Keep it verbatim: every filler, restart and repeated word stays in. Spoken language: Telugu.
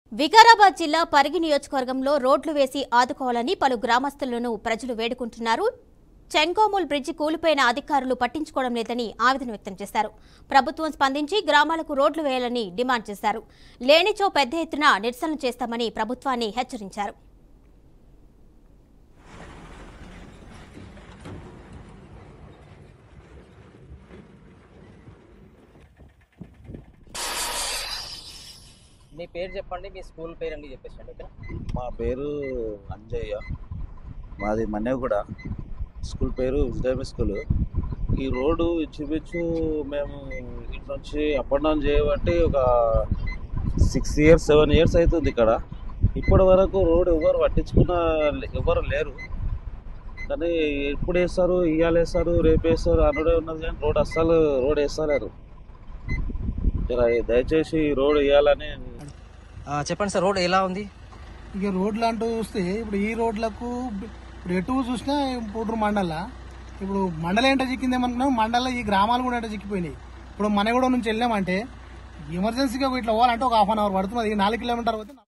వికారాబాద్ జిల్లా పరిగి నియోజకవర్గంలో రోడ్లు వేసి ఆదుకోవాలని పలు గ్రామస్తులను ప్రజలు వేడుకుంటున్నారు. చెంకోమూల్ బ్రిడ్జి కూలిపోయిన అధికారులు పట్టించుకోవడం లేదని ఆవేదన వ్యక్తం చేశారు. ప్రభుత్వం స్పందించి గ్రామాలకు రోడ్లు వేయాలని డిమాండ్ చేశారు. లేనిచో పెద్ద ఎత్తున నిరసనలు చేస్తామని ప్రభుత్వాన్ని హెచ్చరించారు. మీ పేరు చెప్పండి, మీ స్కూల్ పేరు అండి చెప్పేసండి. ఓకే, మా పేరు అంజయ్య, మాది మన్నెగూడ. స్కూల్ పేరు విజయమి స్కూల్. ఈ రోడ్డు ఇంచుమించు మేము ఇటు నుంచి అప్ అండ్ డౌన్ చేయబట్టి ఒక సిక్స్ ఇయర్స్ సెవెన్ ఇయర్స్ అవుతుంది ఇక్కడ. ఇప్పటి వరకు రోడ్ ఎవరు పట్టించుకున్న ఎవరు లేరు. కానీ ఎప్పుడు వేస్తారు, ఇవాళ వేస్తారు, రేపు వేస్తారు అనుడే ఉన్నది. కానీ రోడ్ అస్సలు రోడ్ వేస్తలేరు. దయచేసి రోడ్ వేయాలని చెప్పండి సార్. రోడ్ ఎలా ఉంది? ఇక రోడ్లు అంటూ చూస్తే ఇప్పుడు ఈ రోడ్లకు ఇప్పుడు ఎటు చూసినా పూటూరు మండల ఇప్పుడు మండలం ఏంటో చిక్కిందేమనుకున్నాం. మండలం ఈ గ్రామాలు కూడా ఏంటో చిక్కిపోయినాయి. ఇప్పుడు మనగూడ నుంచి వెళ్ళామంటే ఎమర్జెన్సీగా ఇట్లా పోవాలంటే ఒక హాఫ్ అన్ అవర్ పడుతుంది. నాలుగు కిలోమీటర్